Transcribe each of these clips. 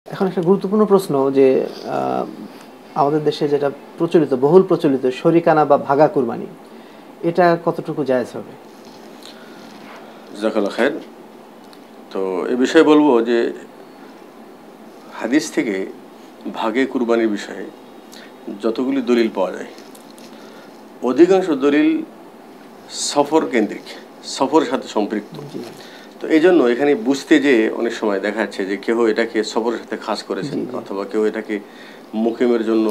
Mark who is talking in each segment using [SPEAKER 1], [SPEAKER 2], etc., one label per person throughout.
[SPEAKER 1] এখন একটা গুরুত্বপূর্ণ প্রশ্ন যে আমাদের দেশে যেটা প্রচলিত, বহুল প্রচলিত শরিকানা বা ভাগা কুরবানি, এটা কতটুকু জায়েজ হবে?
[SPEAKER 2] জাযাকাল্লাহ খায়ের। তো এ বিষয়ে বলবো যে হাদিস থেকে ভাগে কুরবানির বিষয়ে যতগুলি দলিল পাওয়া যায়, অধিকাংশ দলিল সফর কেন্দ্রিক, সফরের সাথে সম্পৃক্ত। তো এই জন্য এখানে বুঝতে যে অনেক সময় দেখা যাচ্ছে যে কেউ এটাকে সফরের সাথে খাস করেছেন, অথবা কেউ এটাকে মুকিমের জন্য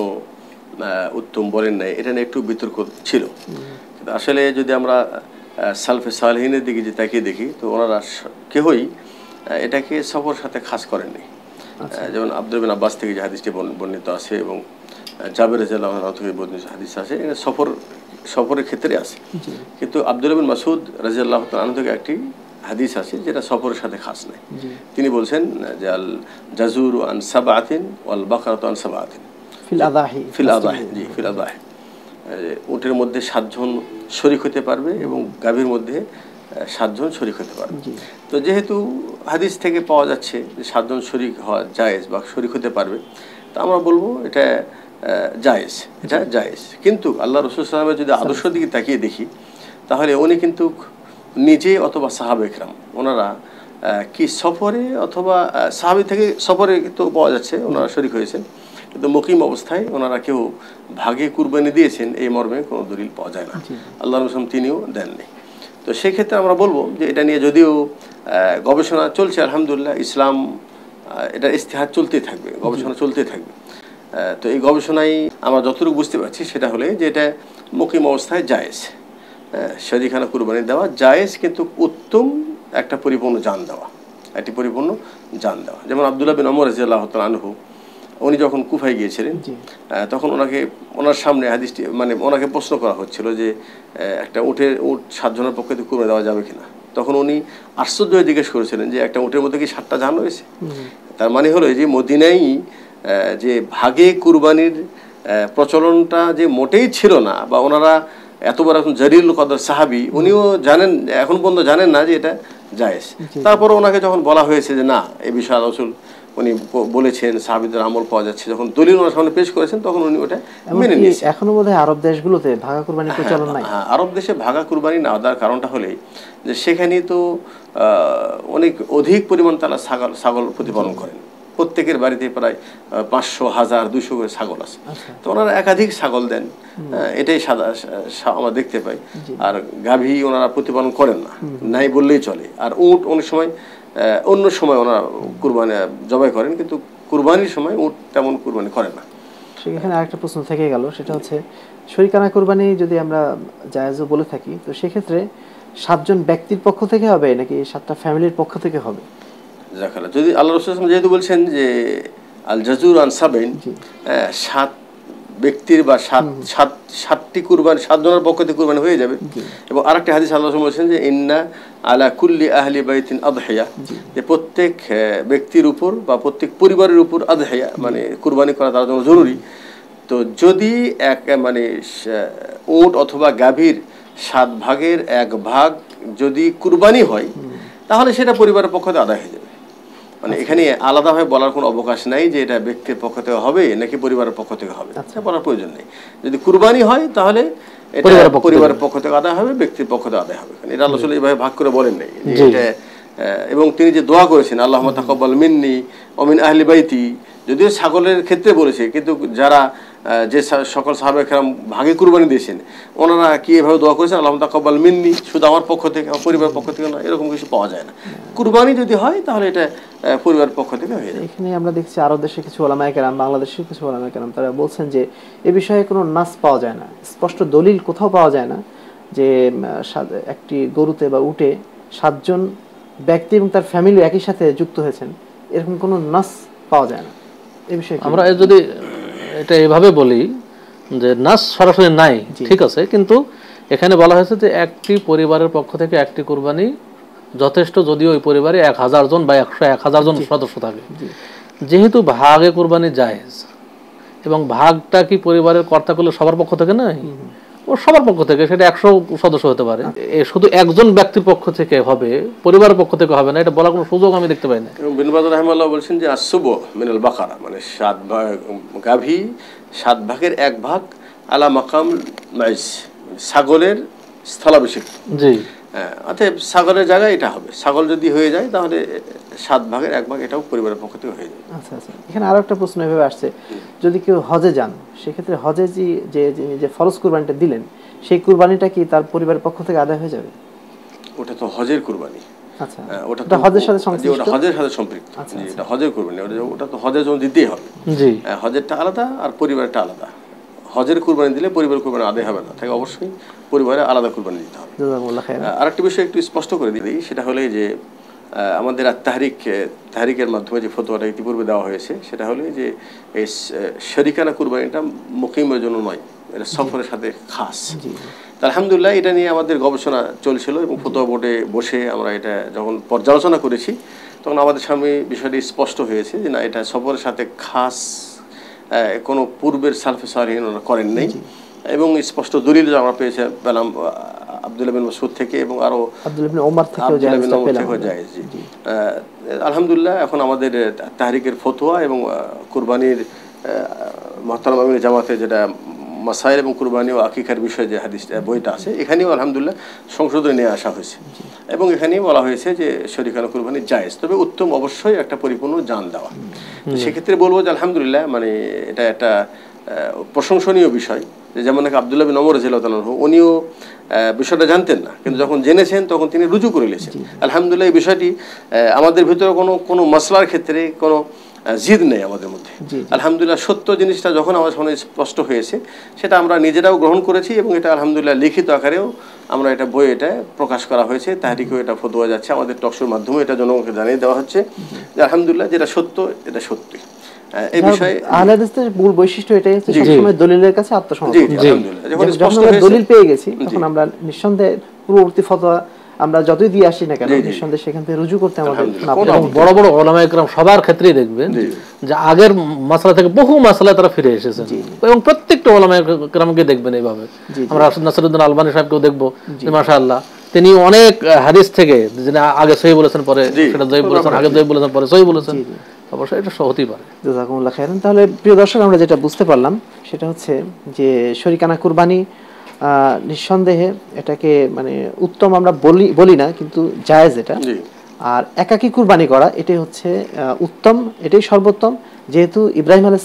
[SPEAKER 2] উত্তম বলেন নাই, এটা নিয়ে একটু বিতর্ক ছিল। কিন্তু আসলে যদি আমরা সালফে সালেহিনের দিকে যে তাকিয়ে দেখি, তো ওনারা কেউই এটাকে সফরের সাথে খাস করেননি। যেমন আব্দুল বিন আব্বাস থেকে যে হাদিসটি বর্ণিত আছে এবং জাবের রাদিয়াল্লাহু আনহু থেকে বর্ণিত হাদিস আছে, এটা সফরের ক্ষেত্রে আছে। কিন্তু আব্দুল্লাহ বিন মাসউদ রাদিয়াল্লাহু তাআলা আনহু থেকে একটি হাদিস আছে যেটা সফরের সাথে খাস নাই। তিনি বলছেন যে আল জাজুরু আন সাবআতিন ওয়াল বাকারাতু আন সাবআতিন
[SPEAKER 1] ফিল আযাহি।
[SPEAKER 2] জি, ফিল আযাহি। উটের মধ্যে 7 জন শরীক হতে পারবে এবং গাভীর মধ্যে 7 জন শরীক হতে পারবে। তো যেহেতু হাদিস থেকে পাওয়া যাচ্ছে যে 7 জন শরীক হওয়া জায়েজ বা শরীক হতে পারবে, তো আমরা বলবো এটা জায়েজ, এটা জায়েজ। কিন্তু আল্লাহ রাসূল সাল্লাল্লাহু আলাইহি ওয়াসাল্লামের যদি আদর্শ দিকে তাকিয়ে দেখি, তাহলে উনি কিন্তু নিজে অথবা সাহাবা ইকরাম ওনারা কি সফরে অথবা সাহাবী থেকে সফরে তো পাওয়া যাচ্ছে ওনারা শরীক হয়েছেন, কিন্তু মুকিম অবস্থায় ওনারা কেউ ভাগে কুরবানি দিয়েছেন এই মর্মে কোনো দলিল পাওয়া যায় না। আল্লাহ রাসূল তিনিও দেননি। তো সেক্ষেত্রে আমরা বলবো যে এটা নিয়ে যদিও গবেষণা চলছে, আলহামদুলিল্লাহ, ইসলাম এটা ইস্তেহাদ চলতেই থাকবে, গবেষণা চলতেই থাকবে। তো এই গবেষণায় আমরা যতটুকু বুঝতে পারছি সেটা হলে যে এটা মুকিম অবস্থায় জায়েজ, শরীকানা কুরবানি দেওয়া জায়েজ, কিন্তু উত্তম একটা পরিপূর্ণ জান দেওয়া, একটি পরিপূর্ণ জান দেওয়া। যেমন আব্দুল্লাহ বিন ওমর রাদিয়াল্লাহু তাআলা আনহু উনি যখন কুফায় গিয়েছিলেন, তখন ওনার সামনে হাদিসটি মানে ওনাকে প্রশ্ন করা হচ্ছিল যে একটা উট 7 জনের পক্ষে কুরবানি দেওয়া যাবে কিনা। তখন উনি আশ্চর্য হয়ে জিজ্ঞেস করেছিলেন যে একটা উটের মধ্যে কি 7টা জান রয়েছে? তার মানে হলো যে মদিনায় যে ভাগে কুরবানির প্রচলনটা যে মোটেই ছিল না, বা ওনারা এত বড় এখন জলিল কদর সাহাবী, উনিও জানেন, এখন পর্যন্ত জানেন না যে এটা জায়েজ। তারপর ওনাকে যখন বলা হয়েছে যে না, এই বিষয়ে রাসূল উনি বলেছেন, সাহাবীদের আমল পাওয়া যাচ্ছে, যখন দলিল ওনার সামনে পেশ করেছেন, তখন উনি ওটা মেনে নিয়েছেন।
[SPEAKER 1] এখনো বোধহয় আরব দেশগুলোতে ভাগা কুরবানির প্রচলন নাই।
[SPEAKER 2] হ্যাঁ, আরব দেশে ভাগা কুরবানি না দেওয়ার কারণটা হলে যে সেখানে তো অনেক অধিক পরিমাণ তারা ছাগল প্রতিপালন করেন। প্রত্যেকের বাড়িতে প্রায় 500, 1000, 200 করে ছাগল আছে। তো ওনারা একাধিক ছাগল দেন, এটাই আমরা দেখতে পাই। আর গাভী ওনারা প্রতিপালন করেন না, নাই বললেই চলে। আর উট অনেক সময় অন্য সময় ওনারা কুরবানি জবাই করেন, কিন্তু কুরবানির সময় উট তেমন কুরবানি করেন না।
[SPEAKER 1] সেখানে আরেকটা প্রশ্ন থেকে গেল, সেটা হচ্ছে শরীকানা কুরবানি যদি আমরা জায়েজও বলে থাকি, তো সেক্ষেত্রে 7 জন ব্যক্তির পক্ষ থেকে হবে নাকি 7টা ফ্যামিলির পক্ষ থেকে হবে?
[SPEAKER 2] জাযাকাল্লাহ। যদি আল্লাহ রাসূল যেহেতু বলছেন যে আল জাজুর আন সাবাইন, 7 ব্যক্তির বা 7টি কুরবানি, 7 জনের পক্ষ থেকে কুরবানি হয়ে যাবে। এবং আরেকটা হাদিস আল্লাহ রাসূল বলেছেন যে ইন্না আলা কুল্লি আহলি বাইতিন আদহিয়া, যে প্রত্যেক ব্যক্তির উপর বা প্রত্যেক পরিবারের উপর আদহিয়া মানে কুরবানি করা তার জন্য জরুরি। তো যদি মানে উট অথবা গাভীর 7 ভাগের 1 ভাগ যদি কুরবানি হয়, তাহলে সেটা পরিবারের পক্ষ থেকে আদায় হয়ে যাবে। মানে এখানে আলাদাভাবে বলার কোনো অবকাশ নাই যে এটা ব্যক্তির পক্ষ থেকে হবে নাকি পরিবারের পক্ষ থেকে হবে, এটা বলার প্রয়োজন নেই। যদি কুরবানি হয় তাহলে এটা পরিবারের পক্ষ থেকে আদায় হবে, ব্যক্তির পক্ষ থেকে আদায় হবে। এটা আল্লাহ রাসূল এইভাবে ভাগ করে বলেন নাই যে এটা। এবং তিনি যে দোয়া করেছেন আল্লাহুম্মা তাকাব্বাল মিন্নি ওয়া মিন আহলি বাইতি, যদিও ছাগলের ক্ষেত্রে বলেছে, কিন্তু যারা যে সকল সাহাবা কেরাম ভাগে কুরবানি দিয়েছেন, ওনারা কি এভাবে দোয়া করেছেন আল্লাহুম্মা তাকাব্বাল মিন্নি, শুধু আমার পক্ষ থেকে, আমার পরিবারের পক্ষ থেকে না, এরকম কিছু পাওয়া যায় না। কুরবানি যদি হয় তাহলে এটা পরিবারের পক্ষ থেকে হয়ে যায়।
[SPEAKER 1] এখানে আমরা দেখছি আরব দেশে কিছু ওলামায়ে কেরাম, বাংলাদেশের কিছু ওলামায়ে কেরাম, তারা বলছেন যে এ বিষয়ে কোনো নাস পাওয়া যায় না, স্পষ্ট দলিল কোথাও পাওয়া যায় না যে একটি গরুতে বা উটে 7 জন ব্যক্তি এবং তার ফ্যামিলি একই সাথে যুক্ত হয়েছেন, এরকম কোনো নাস পাওয়া যায় না। এই বিষয়ে
[SPEAKER 3] আমরা যদি এটা এভাবে বলি যে নাস সরাসরি নাই, ঠিক আছে, কিন্তু এখানে বলা হয়েছে যে একটি পরিবারের পক্ষ থেকে একটি কুরবানি যথেষ্ট, যদিও ওই পরিবারে 1000 জন বা 100-1000 জন সদস্য থাকে। যেহেতু ভাগে কুরবানি জায়েজ, এবং ভাগটা কি পরিবারের কর্তা করলে সবার পক্ষ থেকে নয়, ও সবার পক্ষ থেকে, সেটা 100 সদস্য হতে পারে, শুধু একজন ব্যক্তির পক্ষ থেকে হবে, পরিবারের পক্ষ থেকে হবে না, এটা বলার কোনো সুযোগ আমি দেখতে পাই না।
[SPEAKER 2] এবং বিন বাজ রাহিমাহুল্লাহ বলছেন যে আসুবু মিনাল বাকারা, মানে 7 ভাগ গাভী 7 ভাগের 1 ভাগ আলা মাকাম মাইজ, ছাগলের স্থলাভিষিক্ত।
[SPEAKER 3] জি,
[SPEAKER 2] অতএব ছাগলের জায়গায় এটা হবে। ছাগল যদি হয়ে যায় তাহলে 7 ভাগের 1 ভাগ এটাও পরিবারের পক্ষ থেকে হয়ে যাবে।
[SPEAKER 1] আচ্ছা আচ্ছা, এখানে আরো একটা প্রশ্ন এভাবে আসছে, যদি কেউ হজে যান সেক্ষেত্রে হজে যে ফরজ কুরবানিটা দিলেন সেই কুরবানিটা কি তার পরিবারের পক্ষ থেকে আদায় হয়ে যাবে?
[SPEAKER 2] ওটা তো হজের কুরবানি।
[SPEAKER 1] আচ্ছা,
[SPEAKER 2] ওটা
[SPEAKER 1] হজের সাথে সংশ্লিষ্ট,
[SPEAKER 2] ওটা হজের সাথে সম্পৃক্ত। এটা হজের কুরবানি, ওটা তো হজের জন্য দিতেই হবে।
[SPEAKER 3] জি,
[SPEAKER 2] হজেরটা আলাদা আর পরিবারটা আলাদা। হজের কুরবানি দিলে পরিবার কুরবানি আদায় হবে না, তাই অবশ্যই পরিবারে আলাদা কুরবানি দিতে হবে। আরেকটা বিষয় একটু স্পষ্ট করে দিই, সেটা হলো যে আমাদের তাহরিকের মাধ্যমে যে ফতোয়াটা ইতিপূর্বে দেওয়া হয়েছে, সেটা হলো যে এই শরিকানা কুরবানিটা মুকিমের জন্য নয়, এটা সফরের সাথে খাস। আলহামদুলিল্লাহ এটা নিয়ে আমাদের গবেষণা চলছিল এবং ফতোয়া বোর্ডে বসে আমরা এটা যখন পর্যালোচনা করেছি তখন আমাদের সামনে বিষয়টি স্পষ্ট হয়েছে যে না, এটা সফরের সাথে খাস কোনো পূর্বের সালফে সালিহিন ওরা করেন নাই। এবং স্পষ্ট দলিল আমরা পেলাম আব্দুল্লাহ বিন মাসউদ থেকে এবং আরো
[SPEAKER 1] আব্দুল্লাহ বিন ওমর থেকেও
[SPEAKER 2] জায়েজ। আলহামদুলিল্লাহ এখন আমাদের তাহরিকের ফতোয়া এবং কুরবানির মুহতারাম আমির জামাতে যেটা মাসাইল এবং কুরবানি ও আকিকার বিষয়ে যে হাদিস বইটা আছে, এখানেও আলহামদুলিল্লাহ সংশোধনে নিয়ে আসা হয়েছে এবং এখানেই বলা হয়েছে যে শরিকানা কুরবানি জায়েজ, তবে উত্তম অবশ্যই একটা পরিপূর্ণ জান দেওয়া। সেক্ষেত্রে বলবো যে আলহামদুলিল্লাহ মানে এটা একটা প্রশংসনীয় বিষয়, যেমন আব্দুল্লাহ বিন ওমর রাদিয়াল্লাহু তাআলা উনিও বিষয়টা জানতেন না, কিন্তু যখন জেনেছেন তখন তিনি রুজু করে নিয়েছেন। আলহামদুলিল্লাহ এই বিষয়টি আমাদের ভিতরে কোনো মাসলার ক্ষেত্রে কোনো জিদ নেই আমাদের মধ্যে। আলহামদুলিল্লাহ সত্য জিনিসটা যখন আমার সামনে স্পষ্ট হয়েছে সেটা আমরা নিজেরাও গ্রহণ করেছি এবং এটা আলহামদুলিল্লাহ লিখিত আকারেও আমরা এটা বই এটা প্রকাশ করা হয়েছে, তাহরিকেও এটা ফতোয়া যাচ্ছে, আমাদের টকশোর মাধ্যমে এটা জনগণকে জানিয়ে দেওয়া হচ্ছে যে আলহামদুলিল্লাহ যেটা সত্য এটা সত্যি। এই বিষয়ে
[SPEAKER 1] আহলে হাদিসের মূল বৈশিষ্ট্য এটাই হচ্ছে সবসময় দলিলের কাছে আত্মসমর্পণ।
[SPEAKER 2] যখন স্পষ্ট
[SPEAKER 1] আমরা দলিল পেয়ে গেছি তখন আমরা নিঃসন্দেহে পূর্ববর্তী ফতোয়া আমরা যতই দিয়ে আসি না কেন নিঃসন্দেহে সেখান থেকে রুজু করতে আমাদের
[SPEAKER 3] বড় বড় উলামায়ে কেরাম সবার ক্ষেত্রেই দেখবেন যে আগের মাসলা থেকে বহু মাসলায় তারা ফিরে এসেছেন এবং প্রত্যেকটা উলামায়ে কেরামকে দেখবেন এইভাবে। আমরা রাশিদ নাসিরউদ্দিন আলবানী সাহেবকেও দেখবো, মাশাআল্লাহ তিনি অনেক হাদিস থেকে যেটা আগে সহিহ বলেছেন, পরে সেটা যঈফ বলেছেন, আগে যঈফ বলেছেন, পরে সহিহ বলেছেন। অবশ্যই এটা হতেই পারে।
[SPEAKER 1] জাযাকুমুল্লাহ খাইরান। তাহলে প্রিয় দর্শক আমরা যেটা বুঝতে পারলাম সেটা হচ্ছে যে শরিকানা কুরবানি নিঃসন্দেহে এটাকে মানে উত্তম আমরা বলি না, কিন্তু জায়েজ এটা। আর একাকী কুরবানি করা এটাই হচ্ছে উত্তম, এটাই সর্বোত্তম। যেহেতু ইব্রাহিম আলাইহিস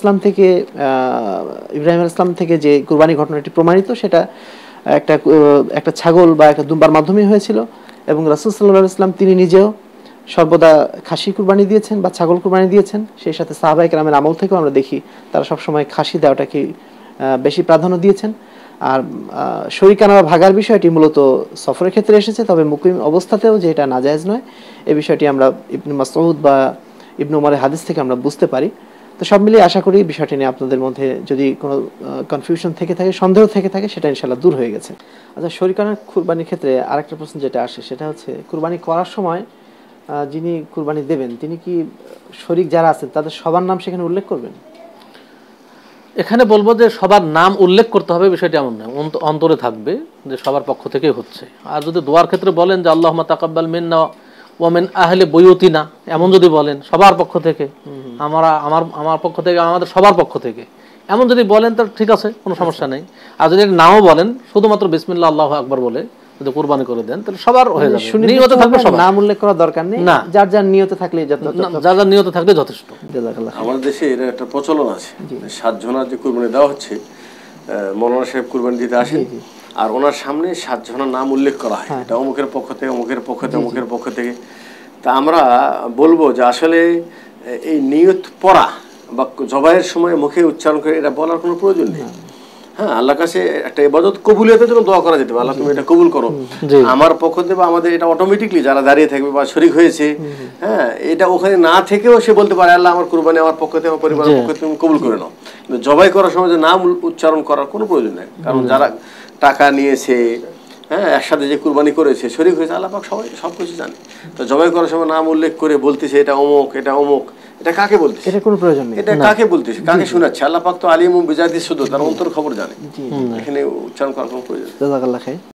[SPEAKER 1] সালাম থেকে যে কুরবানি ঘটনাটি প্রমাণিত সেটা একটা ছাগল বা একটা দুম্বার মাধ্যমে হয়েছিল এবং রাসূল সাল্লাল্লাহু আলাইহি ওয়াসাল্লাম তিনি নিজেও সর্বদা খাসি কুরবানি দিয়েছেন বা ছাগল কুরবানি দিয়েছেন। সেই সাথে সাহাবায়ে কেরামের আমল থেকেও আমরা দেখি তারা সবসময় খাসি দেওয়াটাকে বেশি প্রাধান্য দিয়েছেন। আর শরিকানা ভাগার বিষয়টি মূলত সফরের ক্ষেত্রে এসেছে, তবে মুকিম অবস্থাতেও যে এটা নাজায়েজ নয় এই বিষয়টি আমরা ইবনে মাসউদ বা ইবনে ওমরের হাদিস থেকে আমরা বুঝতে পারি। তো সব মিলিয়ে আশা করি বিষয়টি নিয়ে আপনাদের মধ্যে যদি কোনো কনফিউশন থেকে থাকে, সন্দেহ থেকে থাকে, সেটা ইনশাআল্লাহ দূর হয়ে গেছে। আচ্ছা, শরিকানা কুরবানির ক্ষেত্রে আরেকটা প্রশ্ন যেটা আসে সেটা হচ্ছে কুরবানি করার সময় যিনি কুরবানি দেবেন তিনি কি শরিক যারা আছেন তাদের সবার নাম সেখানে উল্লেখ করবেন?
[SPEAKER 3] এখানে বলবো যে সবার নাম উল্লেখ করতে হবে বিষয়টি এমন নয়, অন্তরে থাকবে যে সবার পক্ষ থেকেই হচ্ছে। আর যদি দোয়ার ক্ষেত্রে বলেন যে আল্লাহুম্মা তাকাব্বাল মিন্না ওয়া মিন আহলি বুয়ুতিনা, এমন যদি বলেন সবার পক্ষ থেকে, আমার পক্ষ থেকে, আমাদের সবার পক্ষ থেকে, এমন যদি বলেন তাহলে ঠিক আছে, কোনো সমস্যা নেই। আর যদি নামও বলেন শুধুমাত্র বিসমিল্লাহ আল্লাহু আকবার বলে যদি কুরবানি করে দেন তাহলে সবার হয়ে যাবে। নিয়তে থাকবে, সবার নাম উল্লেখ করার দরকার নেই, যার যার নিয়তে থাকলে যথেষ্ট।
[SPEAKER 2] আমাদের দেশে এর একটা প্রচলন আছে, 7 জনের যে কুরবানি দেওয়া হচ্ছে, মৌলানা সাহেব কুরবানি দিতে আসেন আর ওনার সামনে 7 জনের নাম উল্লেখ করা হয়, এটা অমুকের পক্ষ থেকে, অমুকের পক্ষ থেকে, অমুকের পক্ষ থেকে। তা আমরা বলবো যে আসলে এই নিয়ত পড়া বা জবাইয়ের সময় মুখে উচ্চারণ করে এটা বলার কোনো প্রয়োজন নেই। হ্যাঁ, আল্লাহর কাছে একটা ইবাদত কবুলিয়তের জন্য দোয়া করা যেতে পারে, আল্লাহ তুমি এটা কবুল করো আমার পক্ষ থেকে, বা আমাদের এটা অটোমেটিকলি যারা দাঁড়িয়ে থাকবে বা শরীক হয়েছে, হ্যাঁ, এটা ওখানে না থেকেও সে বলতে পারে আল্লাহ আমার কুরবানি আমার পক্ষ থেকে, আমার পরিবারের পক্ষ থেকে তুমি কবুল করে নাও। কিন্তু জবাই করার সময় যে নাম উচ্চারণ করার কোনো প্রয়োজন নেই, কারণ যারা টাকা নিয়েছে, হ্যাঁ একসাথে যে কুরবানি করেছে শরীক হয়েছে, আল্লাহ পাক সবাই সবকিছু জানে। তো জবাই করার সময় নাম উল্লেখ করে বলতেছে এটা অমুক এটা অমুক, এটা কাকে বলতেছে?
[SPEAKER 1] এটা কোনো প্রয়োজন নেই।
[SPEAKER 2] এটা কাকে বলতেছে, কাকে শোনাচ্ছে? আল্লাহ পাক তো আলিম বিজাতি শুধু, তার অন্তর খবর জানে, এখানে উচ্চারণ করার কোনো প্রয়োজন নেই।
[SPEAKER 1] জাযাকাল্লাহ খাইর।